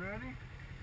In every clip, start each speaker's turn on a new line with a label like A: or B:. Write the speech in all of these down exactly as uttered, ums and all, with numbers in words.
A: ready?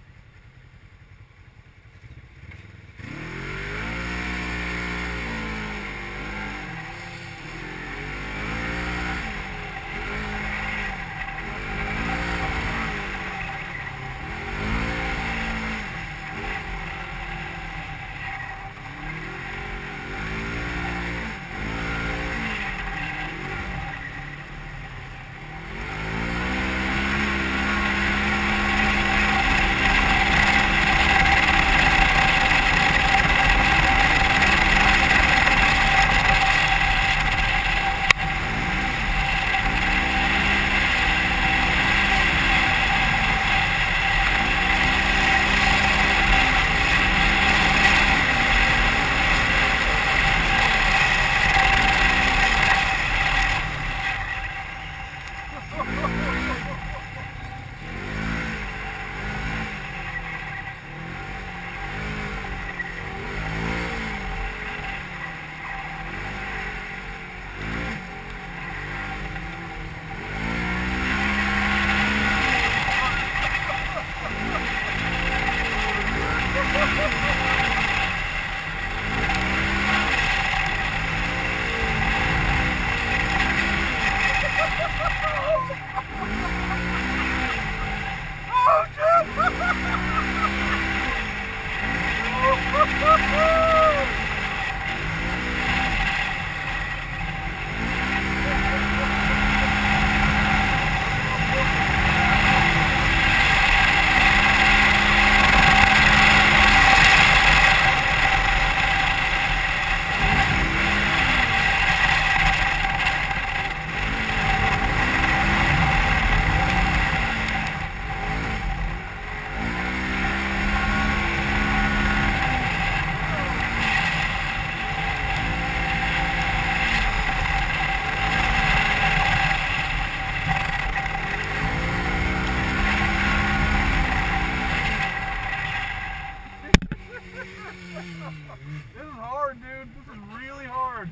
A: This is hard, dude. This is really hard.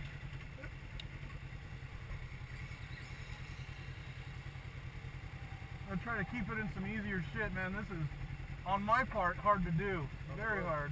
A: I'm trying to keep it in some easier shit, man. This is, on my part, hard to do. Very hard.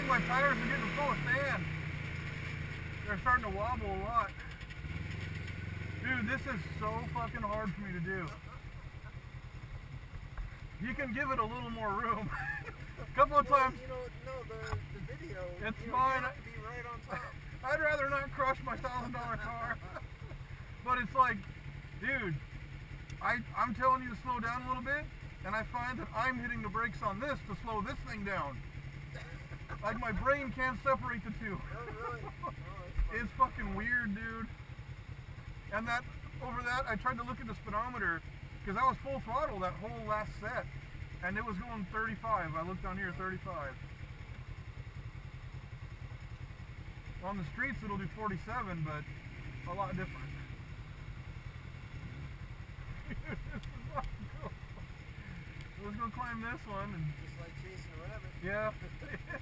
A: my tires are getting full of sand. They're starting to wobble a lot. Dude, this is so fucking hard for me to do. You can give it a little more room. A couple of
B: well,
A: times.
B: You know, no, the, the video,
A: It's
B: you
A: fine.
B: know, you have to be right on top.
A: I'd rather not crush my thousand dollar car. But it's like, dude, I, I'm telling you to slow down a little bit, and I find that I'm hitting the brakes on this to slow this thing down. Like my brain can't separate the two.
B: Oh, really? Oh,
A: It's fucking weird, dude. And that, over that, I tried to look at the speedometer, because I was full throttle that whole last set, and it was going thirty-five. I looked down here, thirty-five. On the streets, it'll do forty-seven, but a lot different. This is not cool. Let's go climb this one. And
B: Just like chasing a rabbit.
A: yeah.